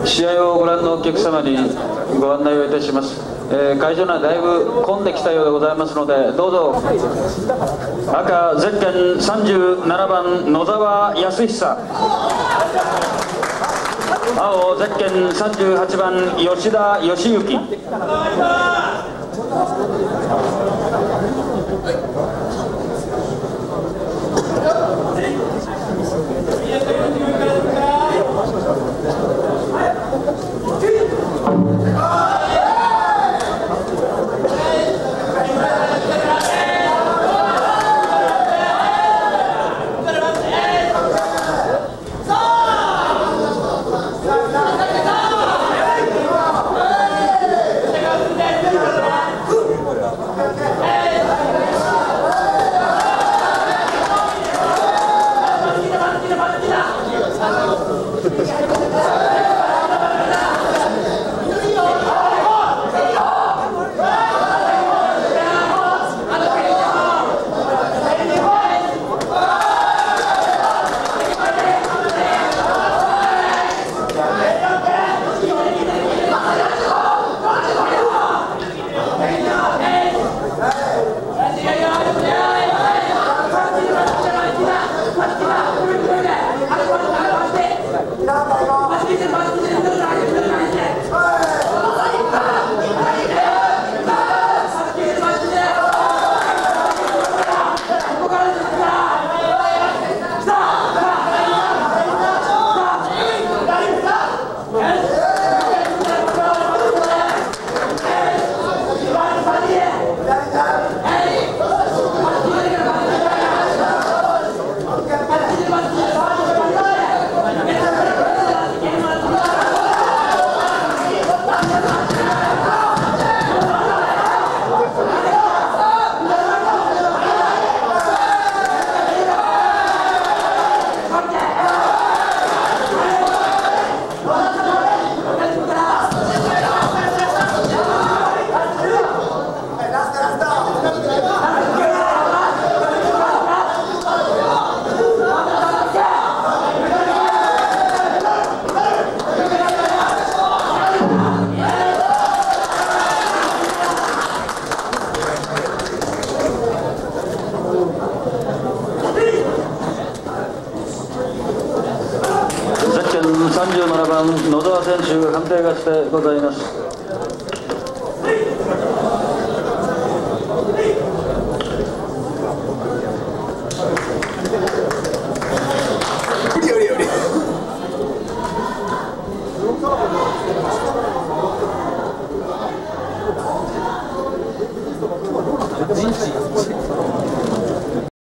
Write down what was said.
試合をご覧のお客様にご案内をいたします。会場内だいぶ混んできたようでございますので、どうぞ。赤ゼッケン37番野沢康久、青ゼッケン38番吉田義行。37番野沢選手判定勝ちでございます。 人事